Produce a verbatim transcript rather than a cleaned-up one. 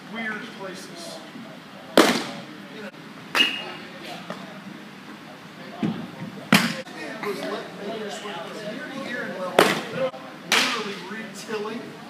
weird places. You know, it was let me swing from here to here in level, literally retilling.